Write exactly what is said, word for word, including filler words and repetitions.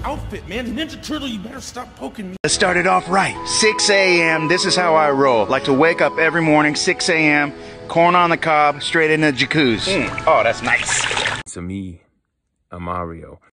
outfit, man. Ninja Turtle, you better stop poking me. Let's start it off right. six A M This is how I roll. Like to wake up every morning, six A M corn on the cob, straight in the jacuzzi. Mm. Oh, that's nice. To me, I'm Mario.